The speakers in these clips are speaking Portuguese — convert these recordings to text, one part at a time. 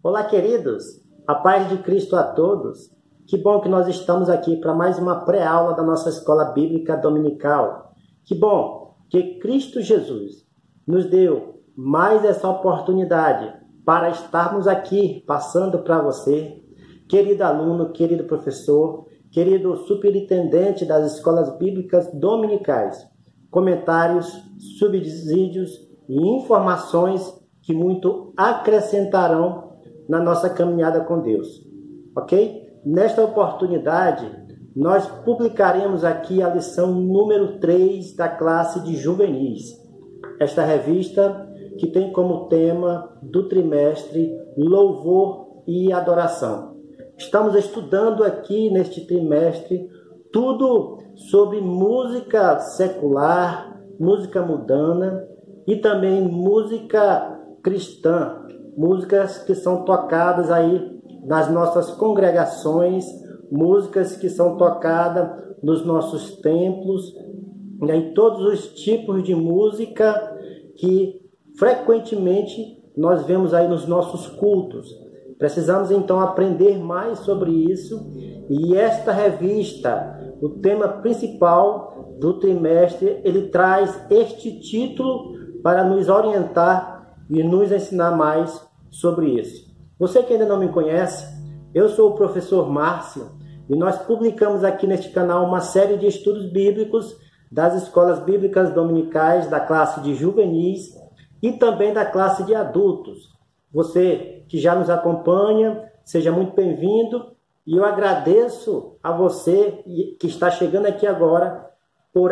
Olá, queridos! A paz de Cristo a todos! Que bom que nós estamos aqui para mais uma pré-aula da nossa Escola Bíblica Dominical. Que bom que Cristo Jesus nos deu mais essa oportunidade para estarmos aqui passando para você, querido aluno, querido professor, querido superintendente das Escolas Bíblicas Dominicais, comentários, subsídios e informações que muito acrescentarão na nossa caminhada com Deus, ok? Nesta oportunidade, nós publicaremos aqui a lição número 3 da classe de juvenis. Esta revista que tem como tema do trimestre Louvor e Adoração. Estamos estudando aqui neste trimestre tudo sobre música secular, música mundana e também música cristã, músicas que são tocadas aí nas nossas congregações, músicas que são tocadas nos nossos templos, e aí todos os tipos de música que frequentemente nós vemos aí nos nossos cultos. Precisamos então aprender mais sobre isso, e esta revista, o tema principal do trimestre, ele traz este título para nos orientar e nos ensinar mais sobre isso. Você que ainda não me conhece, eu sou o professor Márcio e nós publicamos aqui neste canal uma série de estudos bíblicos das escolas bíblicas dominicais, da classe de juvenis e também da classe de adultos. Você que já nos acompanha, seja muito bem-vindo, e eu agradeço a você que está chegando aqui agora por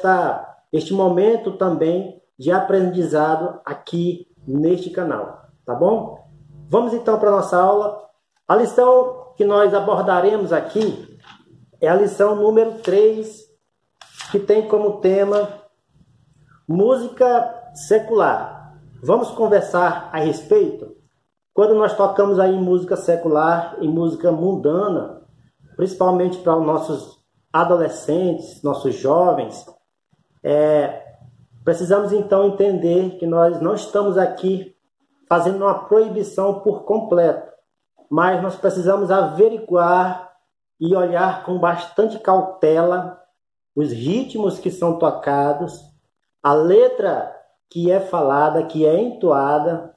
este momento também de aprendizado aqui neste canal, tá bom? Vamos então para a nossa aula. A lição que nós abordaremos aqui é a lição número 3, que tem como tema música secular. Vamos conversar a respeito. Quando nós tocamos aí música secular e música mundana, principalmente para os nossos adolescentes, nossos jovens, precisamos então entender que nós não estamos aqui fazendo uma proibição por completo, mas nós precisamos averiguar e olhar com bastante cautela os ritmos que são tocados, a letra que é falada, que é entoada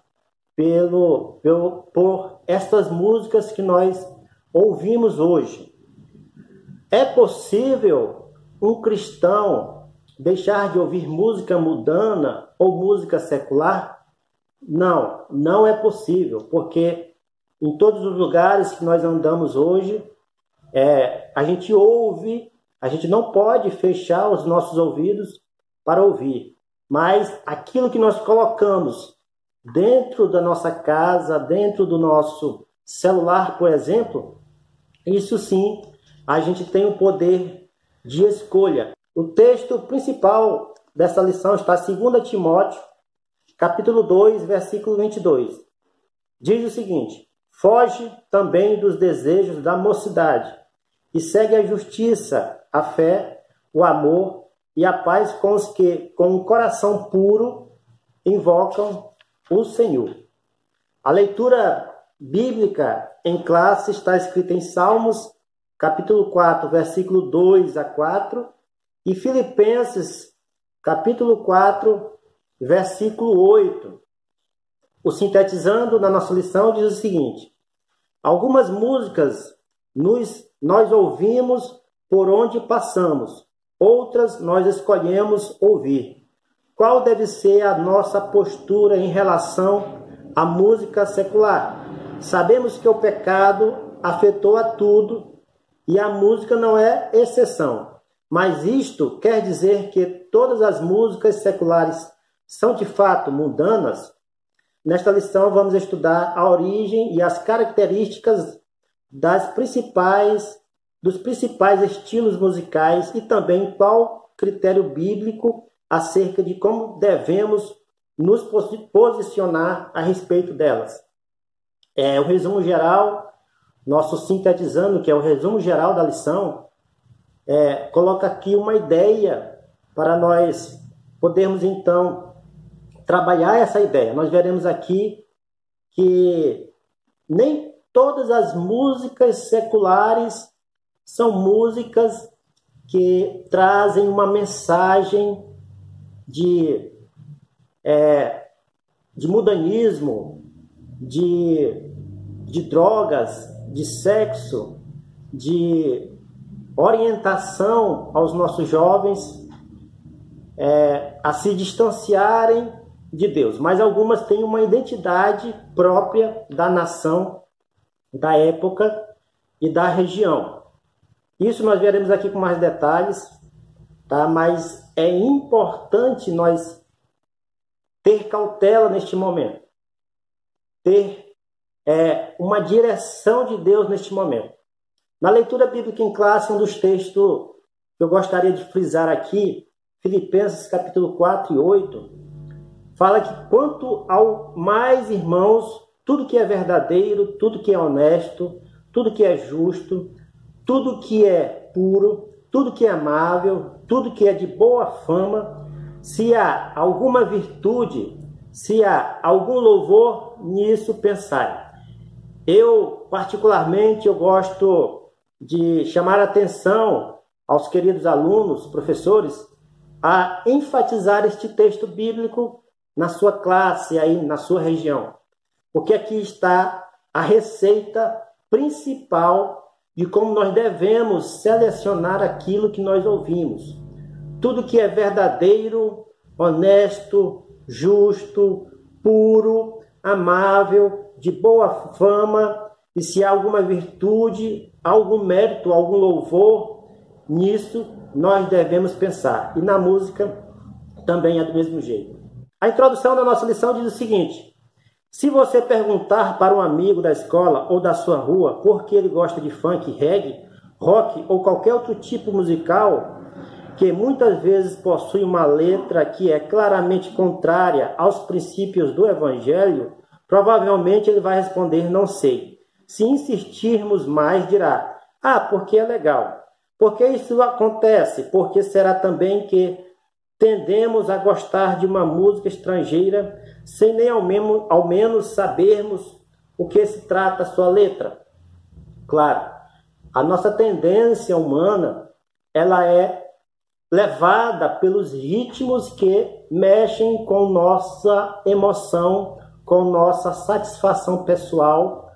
por estas músicas que nós ouvimos hoje. É possível um cristão deixar de ouvir música mundana ou música secular? Não, não é possível, porque em todos os lugares que nós andamos hoje, a gente ouve, a gente não pode fechar os nossos ouvidos para ouvir, mas aquilo que nós colocamos dentro da nossa casa, dentro do nosso celular, por exemplo, isso sim, a gente tem o poder de escolha. O texto principal dessa lição está em 2 Timóteo, capítulo 2, versículo 22. Diz o seguinte: foge também dos desejos da mocidade e segue a justiça, a fé, o amor e a paz com os que, com um coração puro, invocam o Senhor. A leitura bíblica em classe está escrita em Salmos, capítulo 4, versículo 2 a 4, e Filipenses, capítulo 4, versículo 8. O sintetizando na nossa lição diz o seguinte: algumas músicas nós ouvimos por onde passamos, outras nós escolhemos ouvir. Qual deve ser a nossa postura em relação à música secular? Sabemos que o pecado afetou a tudo e a música não é exceção. Mas isto quer dizer que todas as músicas seculares são de fato mundanas? Nesta lição vamos estudar a origem e as características dos principais estilos musicais e também qual critério bíblico acerca de como devemos nos posicionar a respeito delas. O resumo geral, nosso sintetizando, que é o resumo geral da lição, coloca aqui uma ideia para nós podermos então trabalhar essa ideia. Nós veremos aqui que nem todas as músicas seculares são músicas que trazem uma mensagem de mudanismo, de drogas, de sexo, de orientação aos nossos jovens a se distanciarem de Deus. Mas algumas têm uma identidade própria da nação, da época e da região. Isso nós veremos aqui com mais detalhes, tá? Mas é importante nós ter cautela neste momento, ter uma direção de Deus neste momento. Na leitura bíblica em classe, um dos textos que eu gostaria de frisar aqui, Filipenses capítulo 4 e 8, fala que quanto ao mais, irmãos, tudo que é verdadeiro, tudo que é honesto, tudo que é justo, tudo que é puro, tudo que é amável, tudo que é de boa fama, se há alguma virtude, se há algum louvor, nisso pensai. Eu, particularmente, eu gosto de chamar a atenção aos queridos alunos, professores, a enfatizar este texto bíblico na sua classe, aí na sua região. Porque aqui está a receita principal de como nós devemos selecionar aquilo que nós ouvimos. Tudo que é verdadeiro, honesto, justo, puro, amável, de boa fama, e se há alguma virtude, algum mérito, algum louvor, nisso nós devemos pensar. E na música também é do mesmo jeito. A introdução da nossa lição diz o seguinte: se você perguntar para um amigo da escola ou da sua rua por que ele gosta de funk, reggae, rock ou qualquer outro tipo musical que muitas vezes possui uma letra que é claramente contrária aos princípios do Evangelho, provavelmente ele vai responder: não sei. Se insistirmos mais, dirá: ah, porque é legal. Porque isso acontece? Porque será também que tendemos a gostar de uma música estrangeira sem nem ao menos sabermos o que se trata a sua letra. Claro, a nossa tendência humana, ela é levada pelos ritmos que mexem com nossa emoção, com nossa satisfação pessoal,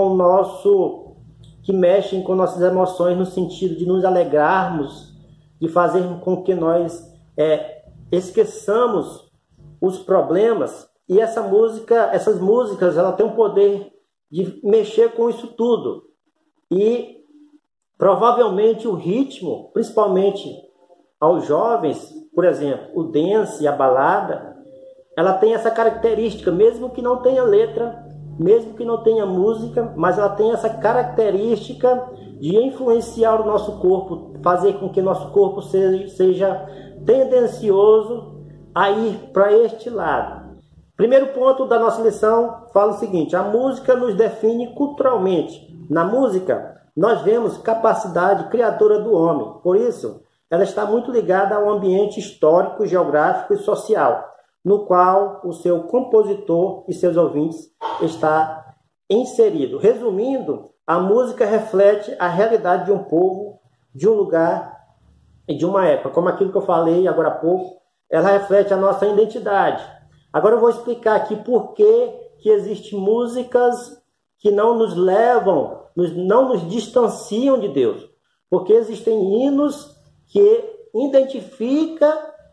que mexem com nossas emoções no sentido de nos alegrarmos, de fazer com que nós esqueçamos os problemas. E essas músicas, ela tem o poder de mexer com isso tudo. E provavelmente o ritmo, principalmente aos jovens, por exemplo, o dance e a balada, ela tem essa característica, mesmo que não tenha letra, mesmo que não tenha música, mas ela tem essa característica de influenciar o nosso corpo, fazer com que nosso corpo seja tendencioso a ir para este lado. Primeiro ponto da nossa lição fala o seguinte: a música nos define culturalmente. Na música, nós vemos capacidade criadora do homem. Por isso, ela está muito ligada ao ambiente histórico, geográfico e social, no qual o seu compositor e seus ouvintes está inserido. Resumindo, a música reflete a realidade de um povo, de um lugar e de uma época. Como aquilo que eu falei agora há pouco, ela reflete a nossa identidade. Agora eu vou explicar aqui por que existem músicas que não nos levam, não nos distanciam de Deus. Porque existem hinos que identificam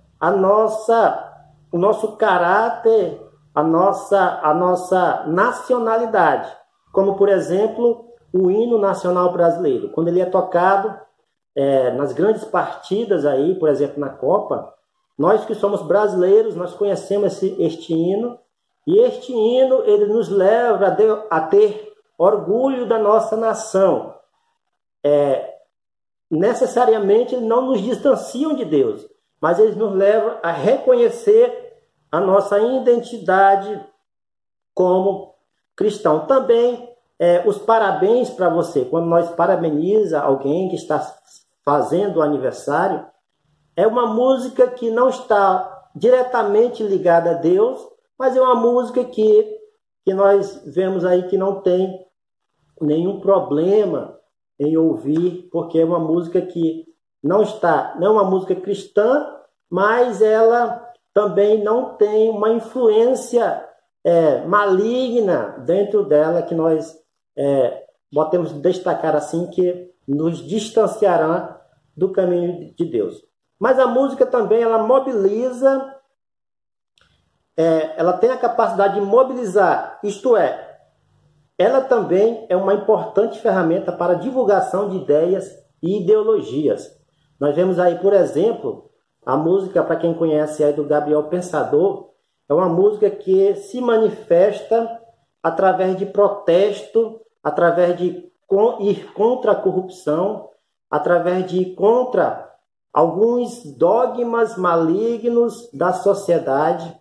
o nosso caráter, a nossa nacionalidade. Como, por exemplo, o hino nacional brasileiro. Quando ele é tocado nas grandes partidas, aí, por exemplo, na Copa, nós que somos brasileiros, nós conhecemos este hino. E este hino, ele nos leva a ter orgulho da nossa nação. Necessariamente, eles não nos distanciam de Deus, mas eles nos levam a reconhecer a nossa identidade como cristão. Também os parabéns para você, quando nós parabeniza alguém que está fazendo o aniversário, é uma música que não está diretamente ligada a Deus, mas é uma música que nós vemos aí que não tem nenhum problema em ouvir, porque é uma música que não é uma música cristã, mas ela também não tem uma influência maligna dentro dela, que nós podemos destacar assim, que nos distanciará do caminho de Deus. Mas a música também, ela mobiliza, ela tem a capacidade de mobilizar, isto é, ela também é uma importante ferramenta para a divulgação de ideias e ideologias. Nós vemos aí, por exemplo, a música, para quem conhece aí do Gabriel Pensador, é uma música que se manifesta através de protesto, através de ir contra a corrupção, através de ir contra alguns dogmas malignos da sociedade.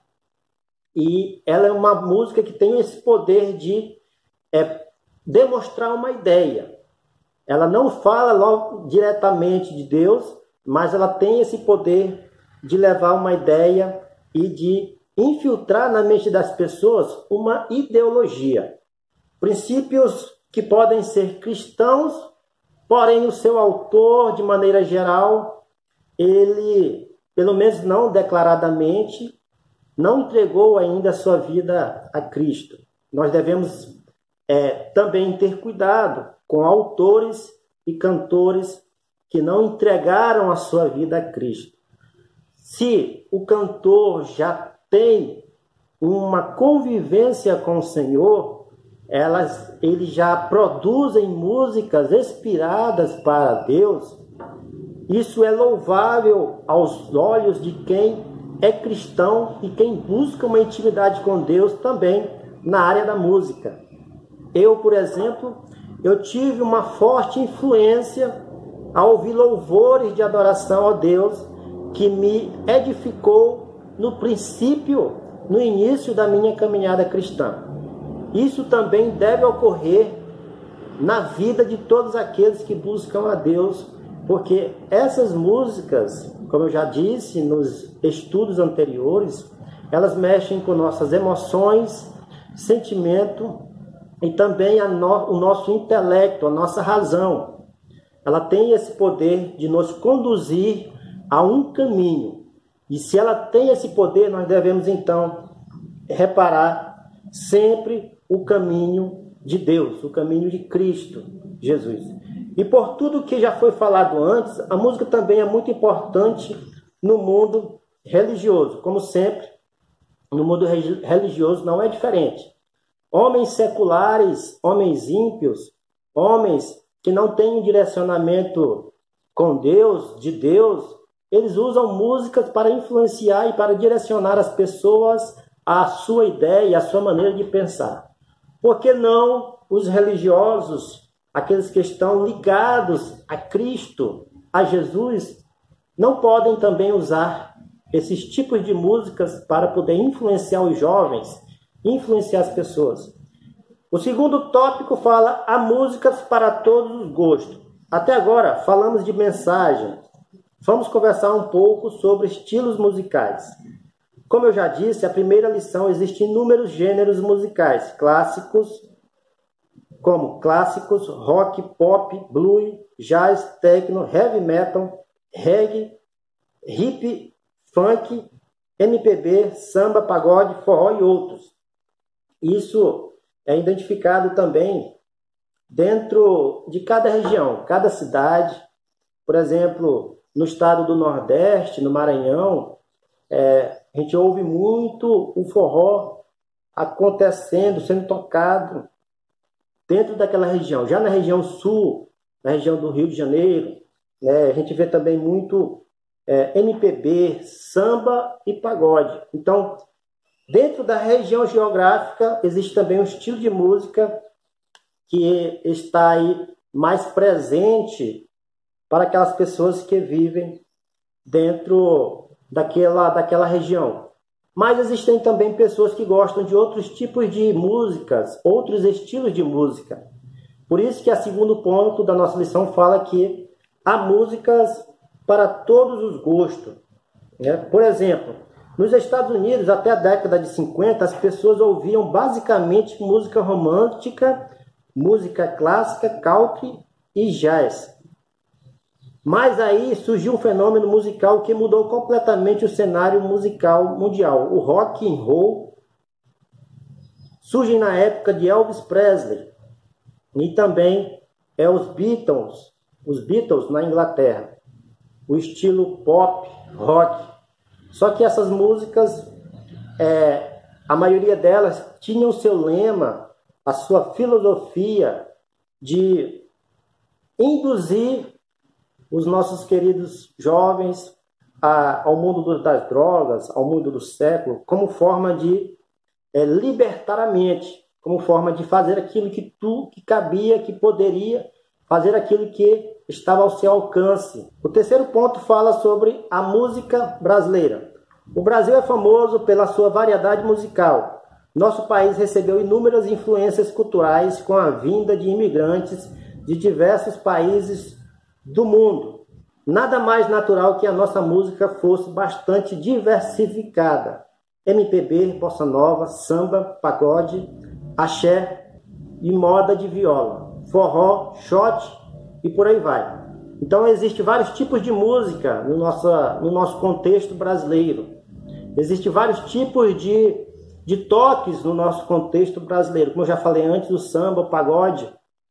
E ela é uma música que tem esse poder de demonstrar uma ideia. Ela não fala logo diretamente de Deus, mas ela tem esse poder de levar uma ideia e de infiltrar na mente das pessoas uma ideologia. Princípios que podem ser cristãos, porém o seu autor, de maneira geral, ele, pelo menos não declaradamente, não entregou ainda a sua vida a Cristo. Nós devemos também ter cuidado com autores e cantores que não entregaram a sua vida a Cristo. Se o cantor já tem uma convivência com o Senhor, eles já produzem músicas inspiradas para Deus. Isso é louvável aos olhos de quem é cristão e quem busca uma intimidade com Deus também na área da música. Eu, por exemplo, eu tive uma forte influência ao ouvir louvores de adoração a Deus que me edificou no princípio, no início da minha caminhada cristã. Isso também deve ocorrer na vida de todos aqueles que buscam a Deus, porque essas músicas, como eu já disse nos estudos anteriores, elas mexem com nossas emoções, sentimento e também o nosso intelecto, a nossa razão. Ela tem esse poder de nos conduzir a um caminho. E se ela tem esse poder, nós devemos então reparar sempre o caminho de Deus, o caminho de Cristo Jesus. E por tudo que já foi falado antes, a música também é muito importante no mundo religioso. Como sempre, no mundo religioso não é diferente. Homens seculares, homens ímpios, homens que não têm um direcionamento com Deus, de Deus, eles usam músicas para influenciar e para direcionar as pessoas à sua ideia, à sua maneira de pensar. Por que não os religiosos, aqueles que estão ligados a Cristo, a Jesus, não podem também usar esses tipos de músicas para poder influenciar os jovens, influenciar as pessoas? O segundo tópico fala há músicas para todos os gostos. Até agora falamos de mensagem. Vamos conversar um pouco sobre estilos musicais. Como eu já disse, a primeira lição existe inúmeros gêneros musicais, clássicos, rock, pop, blues, jazz, techno, heavy metal, reggae, hip, funk, MPB, samba, pagode, forró e outros. Isso é identificado também dentro de cada região, cada cidade. Por exemplo, no estado do Nordeste, no Maranhão, a gente ouve muito o forró acontecendo, sendo tocado dentro daquela região. Já na região sul, na região do Rio de Janeiro, a gente vê também muito MPB, samba e pagode. Então, dentro da região geográfica, existe também um estilo de música que está aí mais presente para aquelas pessoas que vivem dentro daquela região. Mas existem também pessoas que gostam de outros tipos de músicas, outros estilos de música. Por isso que o segundo ponto da nossa lição fala que há músicas para todos os gostos. Por exemplo, nos Estados Unidos, até a década de 50, as pessoas ouviam basicamente música romântica música clássica, country e jazz. Mas aí surgiu um fenômeno musical que mudou completamente o cenário musical mundial. O rock and roll surge na época de Elvis Presley e também os Beatles na Inglaterra. O estilo pop, rock. Só que essas músicas, a maioria delas tinham o seu lema, a sua filosofia de induzir os nossos queridos jovens ao mundo das drogas, ao mundo do século, como forma de libertar a mente, como forma de fazer aquilo que cabia, que poderia, fazer aquilo que estava ao seu alcance. O terceiro ponto fala sobre a música brasileira. O Brasil é famoso pela sua variedade musical. Nosso país recebeu inúmeras influências culturais com a vinda de imigrantes de diversos países do mundo. Nada mais natural que a nossa música fosse bastante diversificada. MPB, bossa nova, samba, pagode, axé e moda de viola, forró, shot e por aí vai. Então existem vários tipos de música no nosso contexto brasileiro. Existem vários tipos de toques no nosso contexto brasileiro. Como eu já falei antes, o samba, o pagode,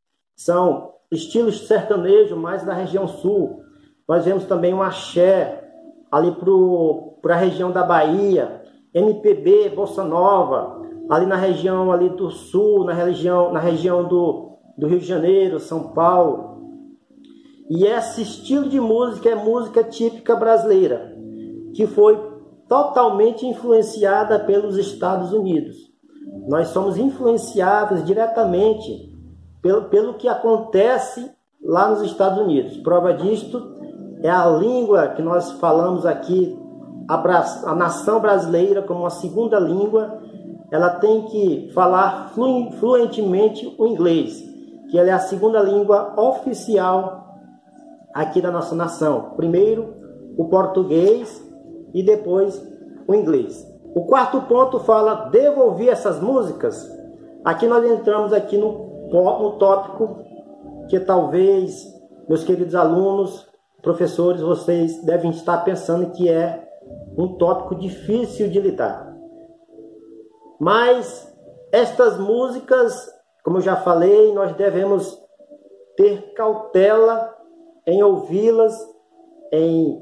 são estilos sertanejos mais da região sul. Nós vemos também um axé ali para a região da Bahia, MPB, bossa nova, ali na região ali do sul, na região do Rio de Janeiro, São Paulo. E esse estilo de música é música típica brasileira, que foi totalmente influenciada pelos Estados Unidos. Nós somos influenciados diretamente pelo que acontece lá nos Estados Unidos. Prova disto é a língua que nós falamos aqui, a nação brasileira como uma segunda língua, ela tem que falar fluentemente o inglês, que ela é a segunda língua oficial aqui da nossa nação. Primeiro o português e depois o inglês. O quarto ponto fala devolver essas músicas. Aqui nós entramos aqui no tópico que talvez, meus queridos alunos, professores, vocês devem estar pensando que é um tópico difícil de lidar. Mas estas músicas, como eu já falei, nós devemos ter cautela em ouvi-las, em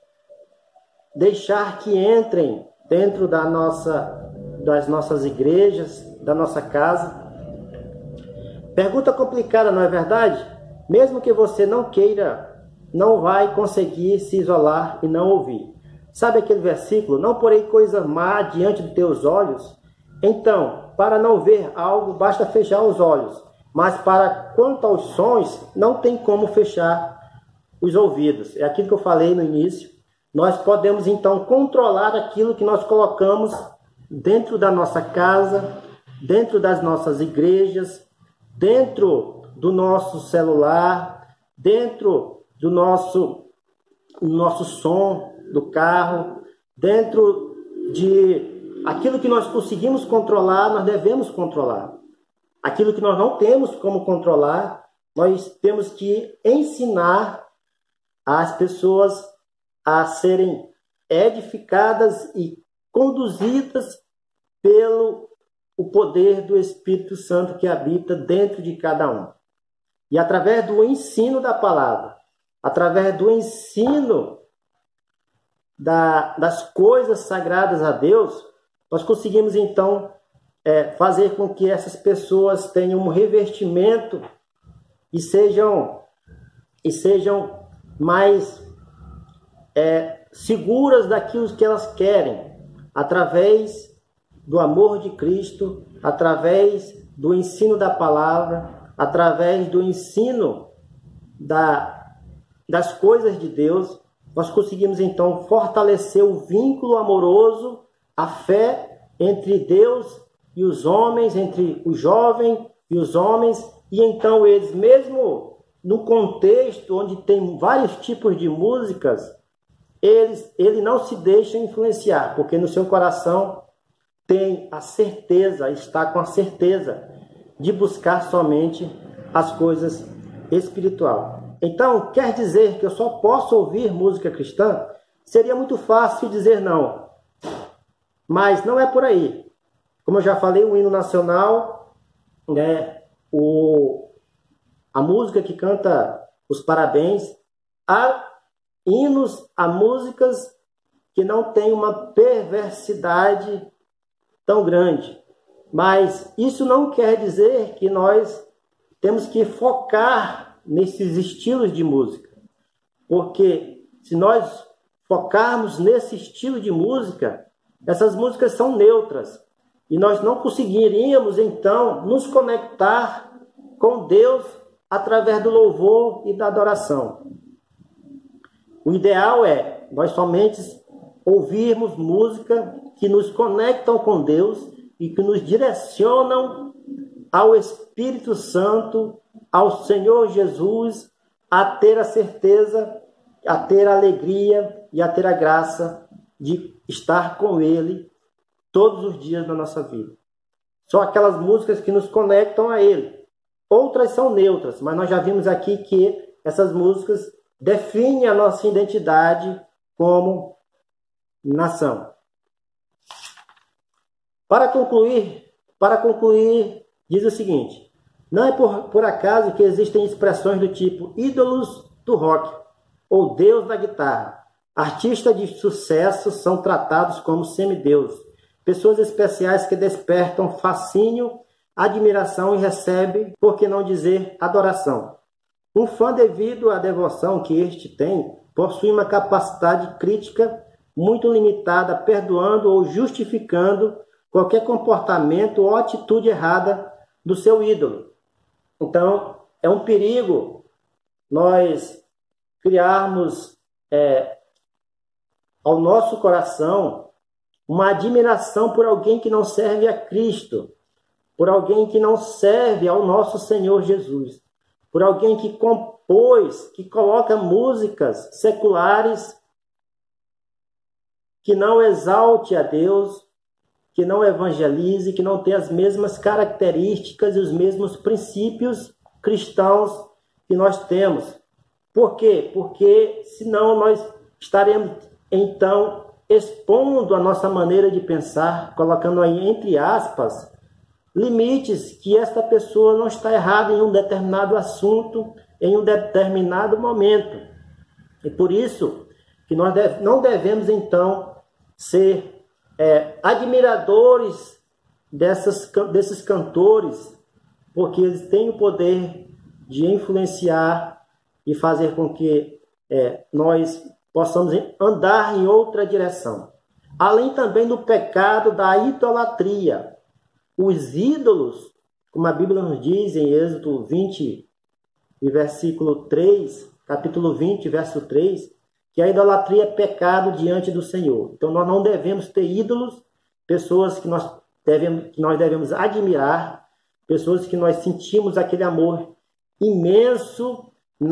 deixar que entrem dentro das nossas igrejas, da nossa casa. Pergunta complicada, não é verdade? Mesmo que você não queira, não vai conseguir se isolar e não ouvir. Sabe aquele versículo? Não porei coisa má diante de teus olhos? Então, para não ver algo, basta fechar os olhos. Mas quanto aos sons, não tem como fechar os ouvidos. É aquilo que eu falei no início. Nós podemos, então, controlar aquilo que nós colocamos dentro da nossa casa, dentro das nossas igrejas, dentro do nosso celular, dentro do nosso som do carro, dentro de aquilo que nós conseguimos controlar, nós devemos controlar. Aquilo que nós não temos como controlar, nós temos que ensinar as pessoas a serem edificadas e conduzidas pelo o poder do Espírito Santo que habita dentro de cada um. E através do ensino da palavra, através do ensino das coisas sagradas a Deus, nós conseguimos então fazer com que essas pessoas tenham um revestimento e sejam mais seguras daquilo que elas querem, através do amor de Cristo, através do ensino da palavra, através do ensino das coisas de Deus. Nós conseguimos então fortalecer o vínculo amoroso, a fé entre Deus e os homens, entre o jovem e os homens, e então eles, mesmo no contexto onde tem vários tipos de músicas, ele não se deixa influenciar, porque no seu coração tem a certeza, está com a certeza de buscar somente as coisas espirituais. Então, quer dizer que eu só posso ouvir música cristã? Seria muito fácil dizer não. Mas não é por aí. Como eu já falei, o hino nacional, né, a música que canta os parabéns, há hinos, há músicas que não têm uma perversidade tão grande. Mas isso não quer dizer que nós temos que focar nesses estilos de música. Porque se nós focarmos nesse estilo de música, essas músicas são neutras. E nós não conseguiríamos, então, nos conectar com Deus através do louvor e da adoração. O ideal é nós somente ouvirmos música que nos conectam com Deus e que nos direcionam ao Espírito Santo, ao Senhor Jesus, a ter a certeza, a ter a alegria e a ter a graça de estar com Ele todos os dias da nossa vida. São aquelas músicas que nos conectam a Ele. Outras são neutras, mas nós já vimos aqui que essas músicas definem a nossa identidade como nação. Para concluir, diz o seguinte: não é por acaso que existem expressões do tipo ídolos do rock ou Deus da guitarra. Artistas de sucesso são tratados como semideuses, pessoas especiais que despertam fascínio, admiração e recebem, por que não dizer, adoração. Um fã, devido à devoção que este tem, possui uma capacidade crítica muito limitada, perdoando ou justificando qualquer comportamento ou atitude errada do seu ídolo. Então, é um perigo nós criarmos ao nosso coração uma admiração por alguém que não serve a Cristo, por alguém que não serve ao nosso Senhor Jesus, por alguém que compôs, que coloca músicas seculares que não exalte a Deus, que não evangelize, que não tem as mesmas características e os mesmos princípios cristãos que nós temos. Por quê? Porque senão nós estaremos, então, expondo a nossa maneira de pensar, colocando aí, entre aspas, limites que esta pessoa não está errada em um determinado assunto, em um determinado momento. E por isso que nós não devemos, então, ser admiradores desses cantores, porque eles têm o poder de influenciar e fazer com que nós possamos andar em outra direção. Além também do pecado da idolatria. Os ídolos, como a Bíblia nos diz em Êxodo 20, versículo 3, capítulo 20, verso 3, que a idolatria é pecado diante do Senhor. Então nós não devemos ter ídolos, pessoas que nós devemos admirar, pessoas que nós sentimos aquele amor imenso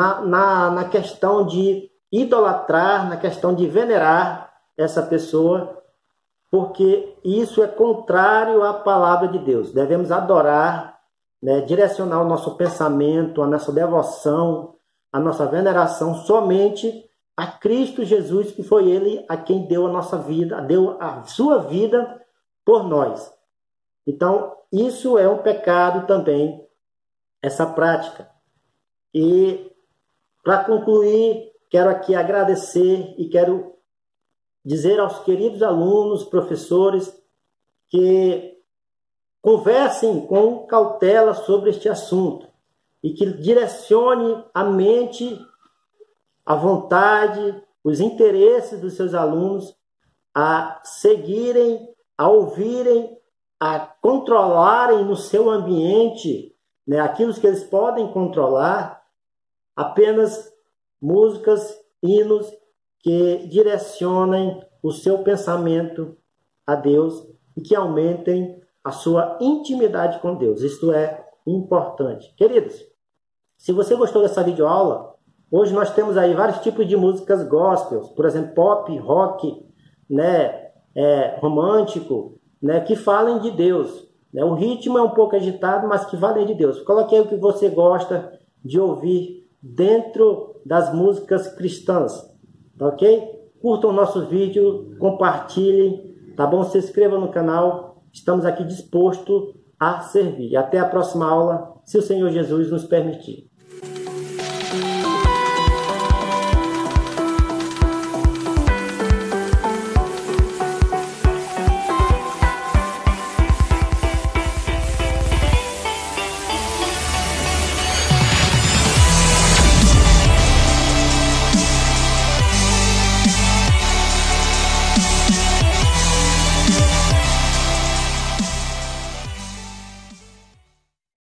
na questão de idolatrar, na questão de venerar essa pessoa, porque isso é contrário à palavra de Deus. Devemos adorar, direcionar o nosso pensamento, a nossa devoção, a nossa veneração somente a Cristo Jesus, que foi Ele a quem deu a nossa vida, deu a sua vida por nós. Então, isso é um pecado também, essa prática. E, para concluir, quero aqui agradecer e quero dizer aos queridos alunos, professores, que conversem com cautela sobre este assunto e que direcione a mente, a vontade, os interesses dos seus alunos a seguirem, a ouvirem, a controlarem no seu ambiente, aquilo que eles podem controlar, apenas músicas, hinos que direcionem o seu pensamento a Deus e que aumentem a sua intimidade com Deus. Isto é importante. Queridos, se você gostou dessa videoaula, hoje nós temos aí vários tipos de músicas gospels, por exemplo, pop, rock, romântico, que falem de Deus. né? O ritmo é um pouco agitado, mas que vale de Deus. Coloque aí o que você gosta de ouvir dentro das músicas cristãs, tá ok? Curtam o nosso vídeo, compartilhem, tá bom? Se inscreva no canal, estamos aqui dispostos a servir. Até a próxima aula, se o Senhor Jesus nos permitir.